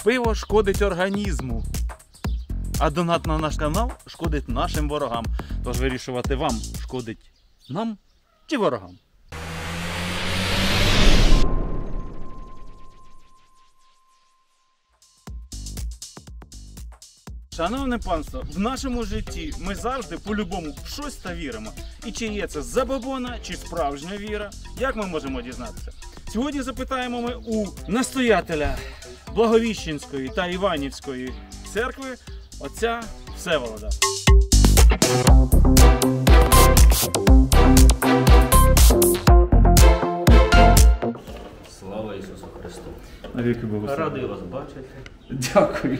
Пиво шкодить організму, а донат на наш канал шкодить нашим ворогам. Тож вирішувати вам, шкодить нам чи ворогам. Шановне панство, в нашому житті ми завжди по-любому в щось та віримо. І чи є це забобона, чи справжня віра, як ми можемо дізнатися? Сьогодні запитаємо ми у настоятеля Благовіщенської та Іванівської церкви отця Всеволода. Слава Ісусу Христу! Навіки Богослові. Радий вас бачити. Дякую.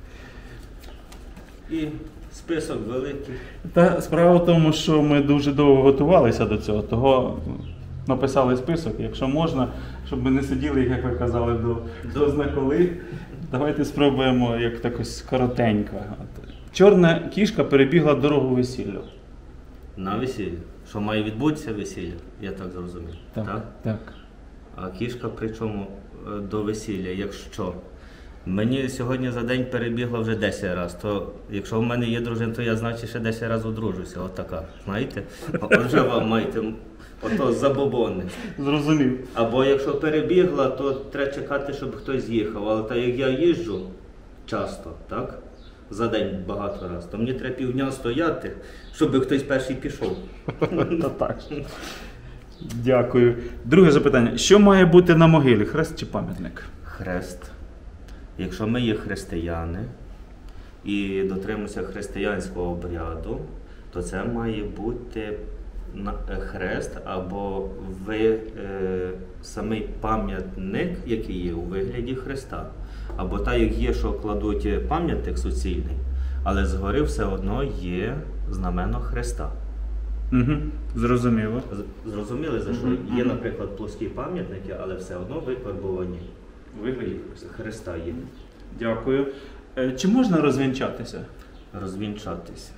І список великий. Та справа в тому, що ми дуже довго готувалися до цього, того написали список, якщо можна, щоб ми не сиділи, як ви казали, до знаколи. Давайте спробуємо як так ось коротенько. Чорна кішка перебігла дорогу весіллю. На весілля. Що має відбутися весілля, я так зрозумів. Так. А кішка при чому до весілля, якщо? Мені сьогодні за день перебігла вже 10 разів, то якщо в мене є дружина, то я, значить, ще 10 разів одружуся, отака, знаєте? Отже вам маєте ото забобони. Зрозумів. Або якщо перебігла, то треба чекати, щоб хтось їхав, але так як я їжджу часто, так? За день багато разів, то мені треба півдня стояти, щоб хтось перший пішов. Так. Дякую. Друге запитання. Що має бути на могилі? Хрест чи пам'ятник? Хрест. Якщо ми є християни і дотримуємося християнського обряду, то це має бути хрест або самий пам'ятник, який є у вигляді хреста. Або так, як є, що кладуть пам'ятник суцільний, але згори все одно є знамено хреста. Угу. Зрозуміло. Зрозуміли, за що? Є, наприклад, плоскі пам'ятники, але все одно викарбовані. Вигляді хреста є. Дякую. Чи можна розвінчатися? Розвінчатися.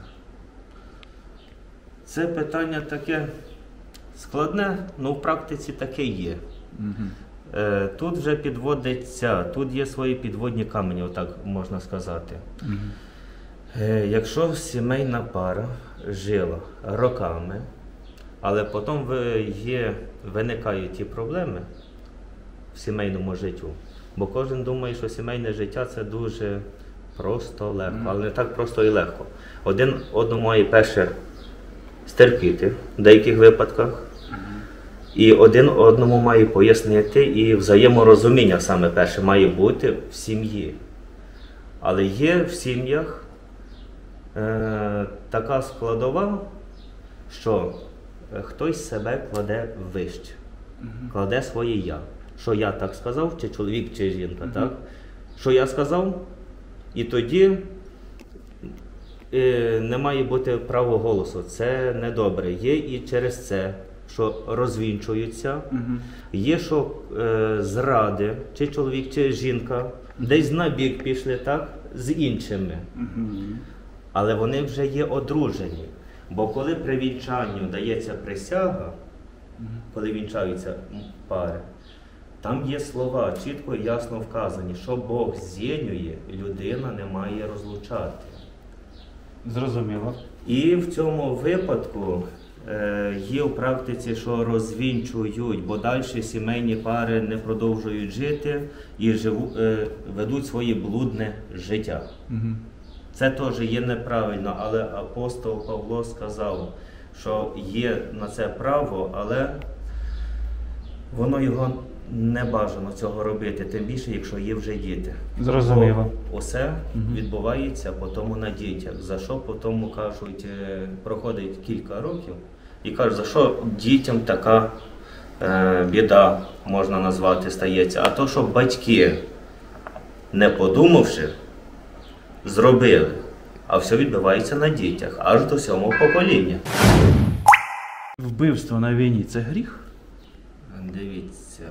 Це питання таке складне, але в практиці таке є. Угу. Тут вже підводиться, тут є свої підводні камені, отак можна сказати. Угу. Якщо сімейна пара жила роками, але потім виникають ті проблеми в сімейному життю, бо кожен думає, що сімейне життя – це дуже просто, легко, але не так просто і легко. Один одному має перше стерпіти в деяких випадках, і один одному має пояснити, і взаєморозуміння саме перше має бути в сім'ї. Але є в сім'ях така складова, що хтось себе кладе вище, кладе своє «я». Що я так сказав, чи чоловік, чи жінка, так? Що я сказав, і тоді не має бути права голосу. Це недобре. Є і через це, що розвінчуються. Є, що зради, чи чоловік, чи жінка, десь на бік пішли, так, з іншими. Але вони вже є одружені. Бо коли при вінчанню дається присяга, коли вінчаються пари, там є слова, чітко і ясно вказані, що Бог з'єднує, людина не має розлучати. Зрозуміло. І в цьому випадку є в практиці, що розвінчують, бо далі сімейні пари не продовжують жити і ведуть своє блудне життя. Це теж є неправильно, але апостол Павло сказав, що є на це право, але воно його не бажано цього робити, тим більше, якщо є вже діти. Зрозуміло. Бо усе відбувається потім на дітях. За що потім, кажуть, проходить кілька років і кажуть, за що дітям така біда, можна назвати, стається. А то, що батьки, не подумавши, зробили, а все відбувається на дітях, аж до 7-го покоління. Вбивство на війні – це гріх? Дивіться,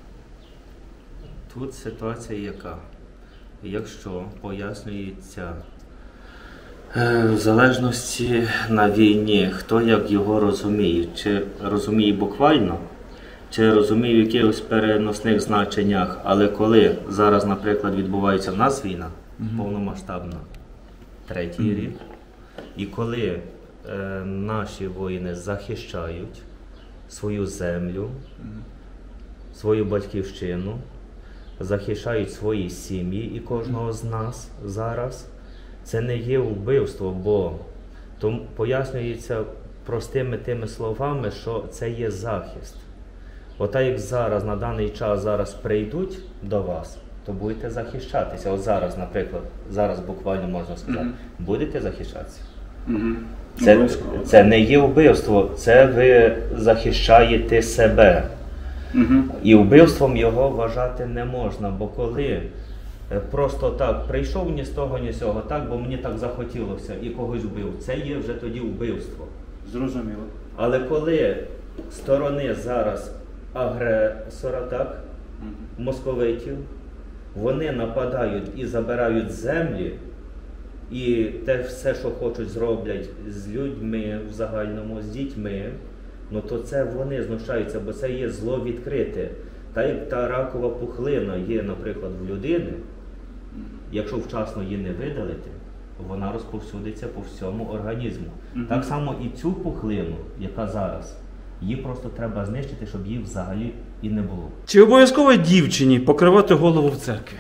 тут ситуація яка? Якщо пояснюється в залежності на війні, хто як його розуміє, чи розуміє буквально, чи розумію в якихось переносних значеннях, але коли зараз, наприклад, відбувається в нас війна, повномасштабна, третій рік, і коли наші воїни захищають свою землю, свою батьківщину, захищають свої сім'ї і кожного з нас зараз, це не є вбивство, бо тому пояснюється простими тими словами, що це є захист. Отак як зараз, на даний час зараз прийдуть до вас, то будете захищатися. От зараз, наприклад, зараз буквально можна сказати, будете захищатися. Це не є вбивство, це ви захищаєте себе. І вбивством його вважати не можна, бо коли просто так прийшов ні з того, ні з цього, так, бо мені так захотілося і когось вбив, це є вже тоді вбивство. Зрозуміло. Але коли сторони зараз агресора, так, московитів, вони нападають і забирають землі, і те все, що хочуть, зроблять з людьми в загальному, з дітьми, ну то це вони знущаються, бо це є зло відкрите. Та як та ракова пухлина є, наприклад, в людини, якщо вчасно її не видалити, вона розповсюдиться по всьому організму. Так само і цю пухлину, яка зараз, її просто треба знищити, щоб її взагалі і не було. Чи обов'язково дівчині покривати голову в церкві?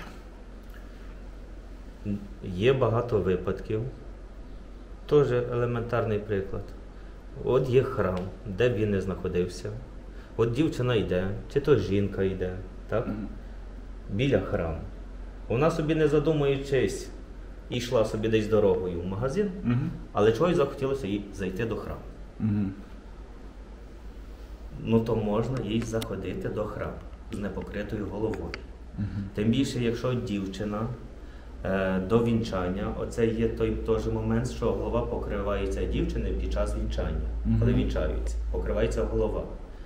Є багато випадків. Теж елементарний приклад. От є храм, де б він не знаходився. От дівчина йде, чи то жінка йде, так? Біля храму. Вона собі не задумуючись, йшла собі десь дорогою в магазин, але чогось захотілося їй зайти до храму. Ну то можна їй заходити до храму з непокритою головою. Тим більше, якщо дівчина до вінчання, оце є той теж момент, що голова покривається дівчини під час вінчання, коли вінчаються, покривається голова.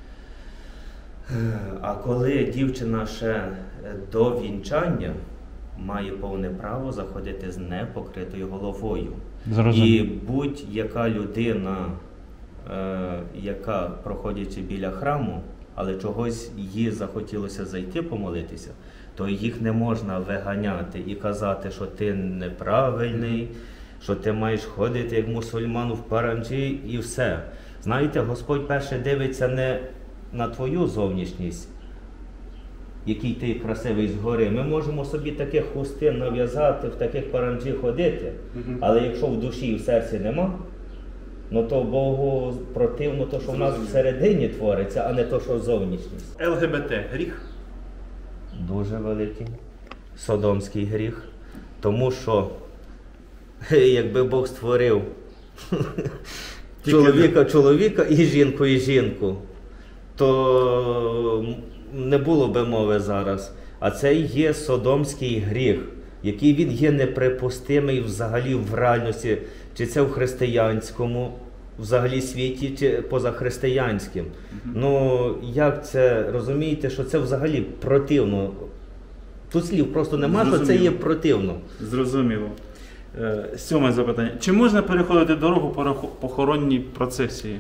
А коли дівчина ще до вінчання, має повне право заходити з непокритою головою. І будь-яка людина, яка, проходячи біля храму, але чогось їй захотілося зайти помолитися, то їх не можна виганяти і казати, що ти неправильний, що ти маєш ходити як мусульман в паранджі і все. Знаєте, Господь перше дивиться не на твою зовнішність, який ти красивий згори. Ми можемо собі таких хустин нав'язати, в таких паранджі ходити, але якщо в душі і в серці нема, ну то Богу противно то, що в нас всередині твориться, а не то, що зовнішність. ЛГБТ – гріх? Дуже великий. Содомський гріх. Тому що, якби Бог створив чоловіка і жінку, то не було би мови зараз. А це є содомський гріх, який він є неприпустимий взагалі в реальності, чи це в християнському взагалі світі, чи позахристиянським. Ну, як це, розумієте, що це взагалі противно. Тут слів просто нема, що це є противно. Зрозуміло. Сьоме запитання. Чи можна переходити дорогу по похоронній процесії?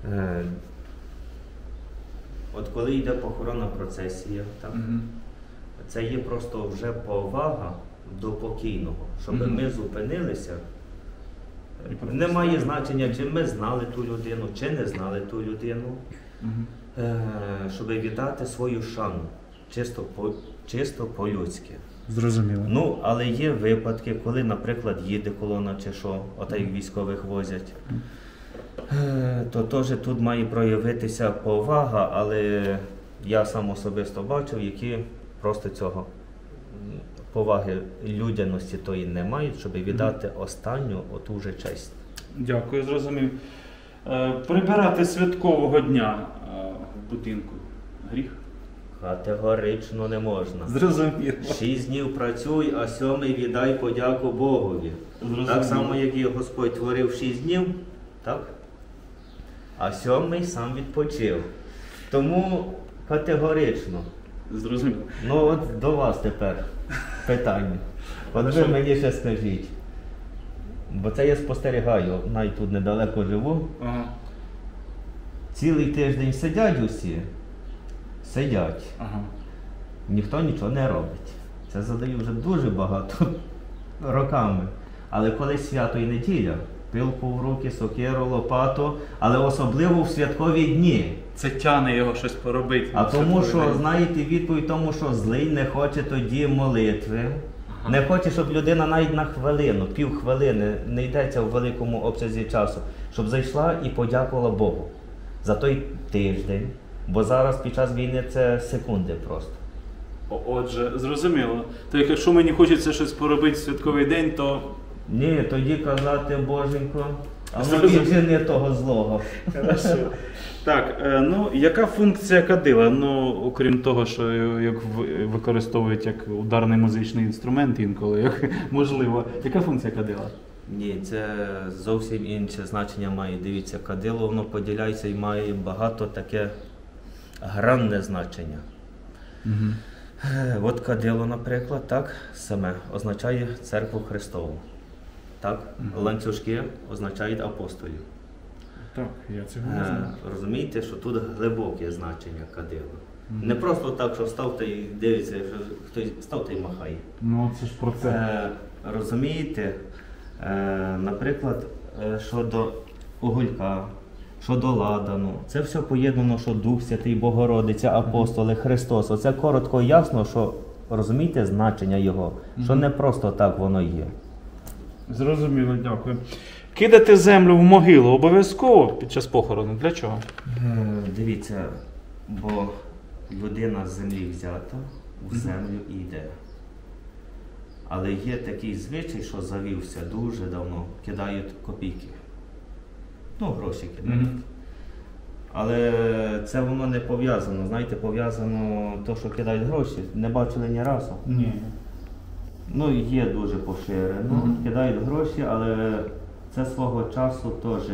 От коли йде похоронна процесія, так, це є просто вже повага до покійного, щоб ми зупинилися. Немає значення, чи ми знали ту людину, чи не знали ту людину, щоб віддати свою шану, чисто по-людськи. Зрозуміло. Ну, але є випадки, коли, наприклад, їде колона чи що, отак як військових возять, то теж тут має проявитися повага, але я сам особисто бачив, які просто цього поваги людяності тої не мають, щоб віддати останню оту же честь. Дякую, зрозумів. Прибирати святкового дня в будинку – гріх? Категорично не можна. Зрозуміло. 6 днів працюй, а 7-й віддай подяку Богові. Зрозуміло. Так само, як і Господь творив 6 днів, так? А 7-й сам відпочив. Тому категорично. Зрозуміло. Ну от до вас тепер питання. От ви мені ще скажіть. Бо це я спостерігаю, навіть тут недалеко живу. Ага. Цілий тиждень сидять усі сидять, Ага. ніхто нічого не робить. Це задаю вже дуже багато роками. Але коли свято і неділя, пилку в руки, сокиру, лопату, але особливо в святкові дні. Це тяне його щось поробити. А тому що, знаєте, відповідь тому, що злий не хоче тоді молитви. Не хоче, щоб людина навіть на хвилину, півхвилини, не йдеться в великому обсязі часу, щоб зайшла і подякувала Богу за той тиждень. Бо зараз під час війни це секунди просто. Отже, зрозуміло. То якщо мені хочеться щось поробити в святковий день, то... Ні, тоді казати, Боженько, а ну Зрозуміло. віджени того злого. Хорошо. Так, ну яка функція кадила? Ну, окрім того, що як використовують як ударний музичний інструмент інколи, як можливо. Яка функція кадила? Ні, це зовсім інше значення має. Дивіться, кадило воно поділяється і має багато таке гранне значення. От кадило, наприклад, так, саме означає церкву Христову. Так? Ланцюжки означають апостолів. Так, я цього не знаю. Розумієте, що тут глибоке значення кадила. Не просто так, що став та й дивиться, що хтось став та й махає. Ну, це ж про це. Розумієте, наприклад, щодо Огулька, щодо Ладану, це все поєднано, що Дух Святий, Богородиця, апостоли, Христос. Оце коротко і ясно, що розумієте значення його, що не просто так воно є. Зрозуміло, дякую. Кидати землю в могилу обов'язково під час похорону? Для чого? Дивіться, бо людина з землі взята, в землю і йде. Але є такий звичай, що завівся дуже давно, кидають копійки. Ну, гроші кидають. Але це воно не пов'язано. Знаєте, пов'язано те, що кидають гроші. Не бачили ні разу. Ні. Ну, є дуже поширено. Кидають гроші, але це свого часу теж,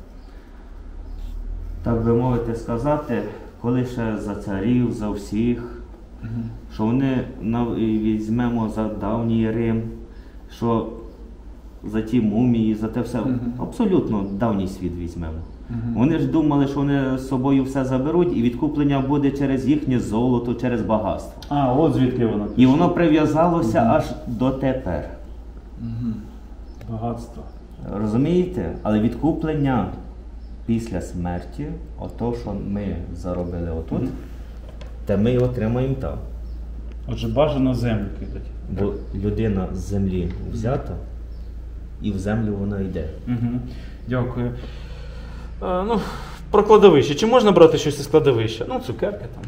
так би мовити сказати, коли ще за царів, за всіх, що вони візьмемо за давній Рим, що за ті мумії, за те все, абсолютно давній світ візьмемо. Вони ж думали, що вони з собою все заберуть і відкуплення буде через їхнє золото, через багатство. А, от звідки воно пішло. І воно прив'язалося аж дотепер. Багатство. Розумієте? Але відкуплення після смерті, ото, що ми заробили отут, те ми отримаємо там. Отже, бажано землю кидати. Бо людина з землі взята, і в землю вона йде. Дякую. Ну, про кладовище. Чи можна брати щось із кладовища? Ну, цукерки там.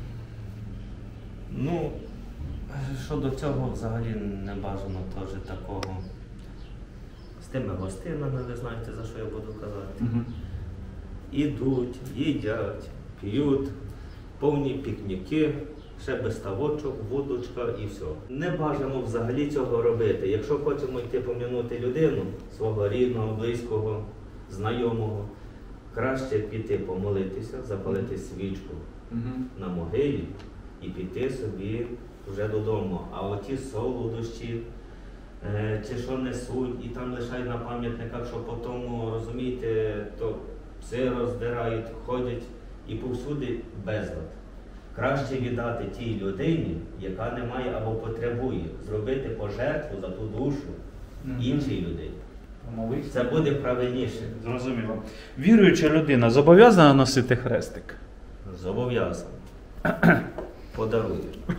Ну, щодо цього взагалі не бажано теж такого. З тими гостинами, ви знаєте, за що я буду казати. Ідуть, їдять, п'ють, повні пікніки, ще без ставочок, вудочка і все. Не бажано взагалі цього робити. Якщо хочемо йти пом'янути людину, свого рідного, близького, знайомого, краще піти помолитися, запалити свічку на могилі і піти собі вже додому. А оті солодощі, чи що несуть, і там лишають на пам'ятниках, що по тому, розумієте, то пси роздирають, ходять і повсюди безлад. Краще віддати тій людині, яка не має або потребує, зробити пожертву за ту душу іншій людині. Це буде правильніше. Зрозуміло. Віруюча людина зобов'язана носити хрестик? Зобов'язано. Подарую.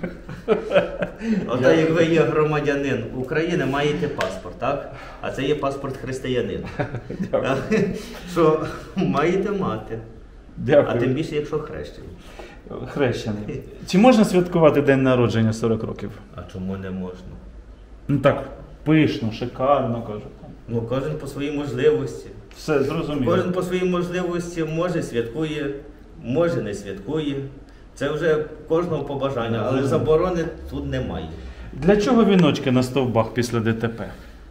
Ота як ви є громадянин України, маєте паспорт, так? А це є паспорт християнина. Що маєте мати. Дякую. А тим більше, якщо хрещені. Хрещений. Чи можна святкувати день народження 40 років? А чому не можна? Ну так, пишно, шикарно, кажуть. Ну, кожен по своїй можливості. Все, зрозуміло. Кожен по своїй можливості може святкує, може не святкує. Це вже кожного побажання, але заборони тут немає. Для чого віночки на стовбах після ДТП?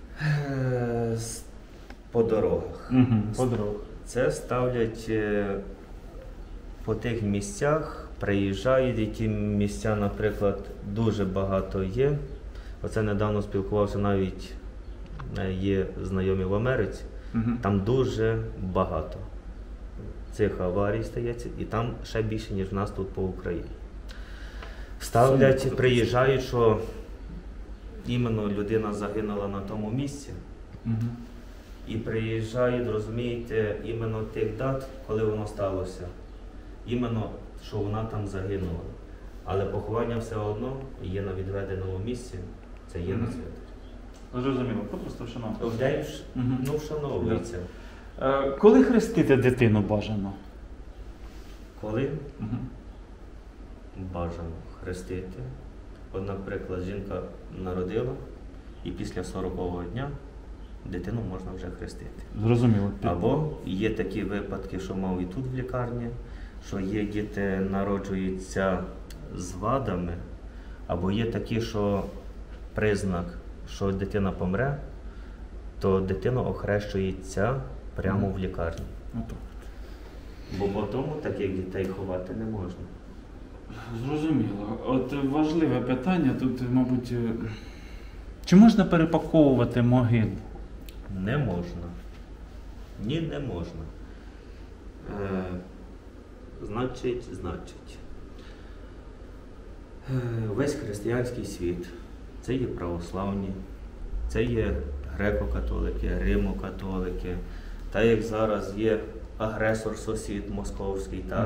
По дорогах. По дорогах. Це ставлять по тих місцях, приїжджають, і ті місця, наприклад, дуже багато є. Оце недавно спілкувався, навіть є знайомі в Америці, там дуже багато цих аварій стається, і там ще більше, ніж в нас тут по Україні. Ставлять, приїжджають, що іменно людина загинула на тому місці. І приїжджають, розумієте, іменно тих дат, коли воно сталося. Іменно, що вона там загинула. Але поховання все одно є на відведеному місці, це є на святері. Зрозуміло, просто вшановується. Людей ну, вшановується. Коли хрестити дитину бажано? Коли бажано хрестити. От, наприклад, жінка народила і після 40-го дня дитину можна вже хрестити. Зрозуміло. Або є такі випадки, що мав і тут в лікарні, що є діти народжуються з вадами, або є такі, що признак, що дитина помре, то дитина охрещується прямо в лікарні. Бо по тому таких дітей ховати не можна. Зрозуміло. От важливе питання тут, мабуть, чи можна перепаковувати могилу? Не можна. Ні, не можна. Значить, весь християнський світ, це є православні, це є греко-католики, римо-католики, та як зараз є агресор-сусід московський, так?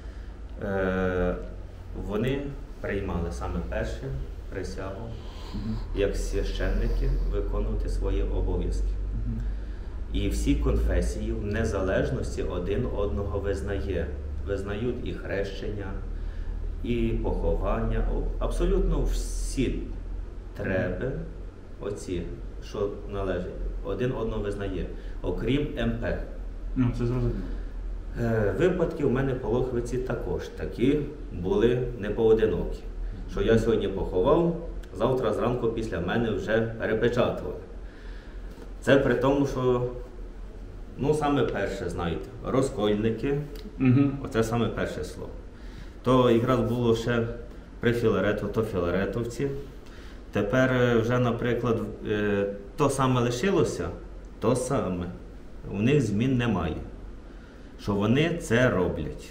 Вони приймали саме перше присягу, як священники, виконувати свої обов'язки. І всі конфесії в незалежності один одного визнають і хрещення, і поховання, абсолютно всі треби, оці, що належать, один одного визнає, окрім МП. Ну, це зрозуміло. Випадки в мене по Лохвиці також такі були непоодинокі. Що я сьогодні поховав, завтра зранку після мене вже перепечатували. Це при тому, що, ну, саме перше, знаєте, розкольники, оце саме перше слово. То якраз було ще при Філарету, то філаретовці. Тепер вже, наприклад, то саме лишилося, то саме. У них змін немає. Що вони це роблять.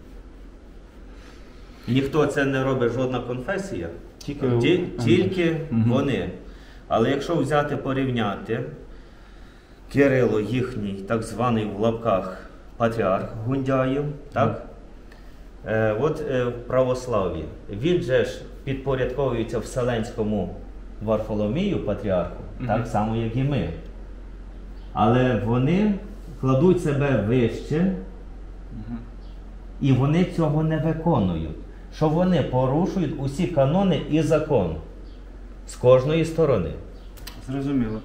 Ніхто це не робить, жодна конфесія, тільки вони. Але якщо взяти, порівняти, Кирило, їхній так званий в лапках патріарх Гундяєв, так? От в православ'ї, він же ж підпорядковується Вселенському Варфоломію, патріарху, так само, як і ми. Але вони кладуть себе вище, і вони цього не виконують. Що вони порушують усі канони і закон з кожної сторони. Зрозуміло.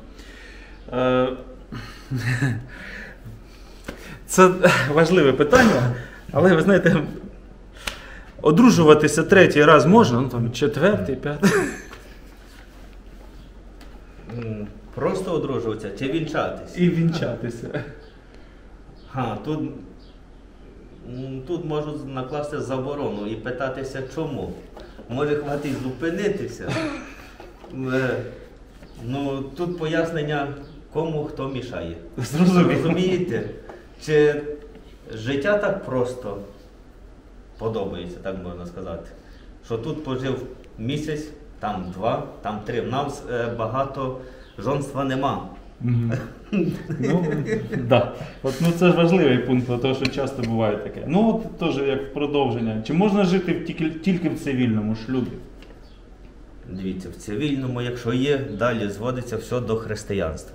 Це важливе питання, але ви знаєте, одружуватися третій раз можна, ну там четвертий, п'ятий. Просто одружуватися чи вінчатися? І вінчатися. Тут можуть накласти заборону і питатися, чому. Може хватить зупинитися. Ну, тут пояснення, кому хто мішає. Розумієте? Чи життя так просто подобається, так можна сказати. Що тут пожив місяць, там 2, там 3. В нас багато жонства нема. Ну, да. От, ну, це ж важливий пункт, тому що часто буває таке. Ну, от теж як продовження. Чи можна жити тільки в цивільному шлюбі? Дивіться, в цивільному, якщо є, далі зводиться все до християнства.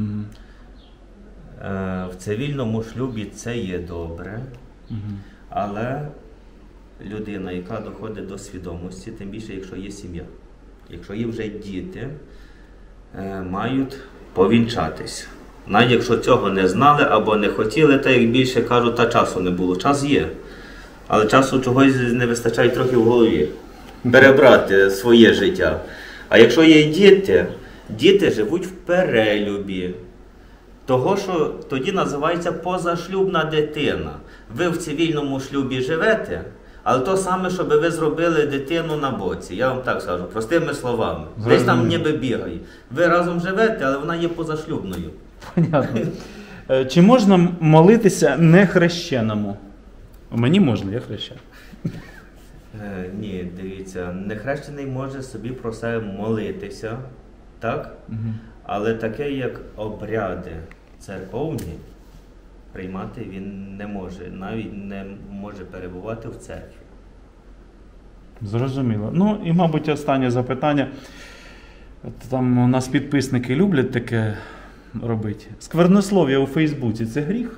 В цивільному шлюбі це є добре, але людина, яка доходить до свідомості, тим більше, якщо є сім'я, якщо є вже діти, мають повінчатися. Навіть якщо цього не знали або не хотіли, так як більше кажуть, та часу не було. Час є, але часу чогось не вистачає трохи в голові. Перебрати своє життя. А якщо є діти, діти живуть в перелюбі. Того, що тоді називається позашлюбна дитина. Ви в цивільному шлюбі живете, але то саме, щоб ви зробили дитину на боці. Я вам так скажу, простими словами. Десь там ніби бігає. Ви разом живете, але вона є позашлюбною. Понятно. Чи можна молитися нехрещеному? Мені можна, я хрещений. Ні, дивіться, нехрещений може собі про себе молитися, так? Але таке, як обряди церковні, приймати він не може, навіть не може перебувати в церкві. Зрозуміло. Ну і, мабуть, останнє запитання. Там у нас підписники люблять таке робити. Сквернослов'я у Фейсбуці – це гріх?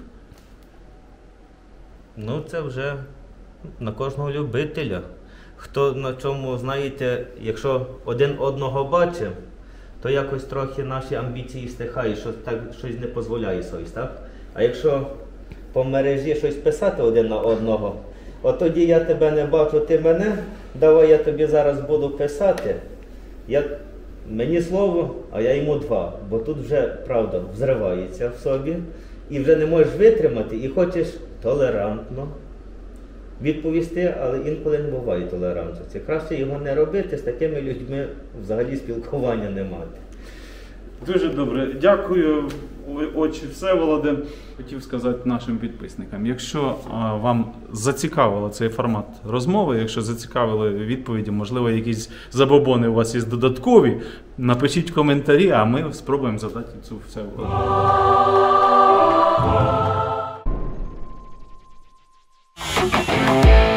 Ну, це вже на кожного любителя. Хто на чому, знаєте, якщо один одного бачить, то якось трохи наші амбіції стихають, що так щось не дозволяє совість, так? А якщо по мережі щось писати один на одного, от тоді я тебе не бачу, ти мене, давай я тобі зараз буду писати, мені слово, а я йому два, бо тут вже правда взривається в собі, і вже не можеш витримати, і хочеш толерантно відповісти, але інколи не буває толерантності. Краще його не робити, з такими людьми взагалі спілкування не мати. Дуже добре. Дякую, отче Всеволоде. Хотів сказати нашим підписникам, якщо вам зацікавило цей формат розмови, якщо зацікавили відповіді, можливо, якісь забобони у вас є додаткові, напишіть коментарі, а ми спробуємо задати цю Всеволоду.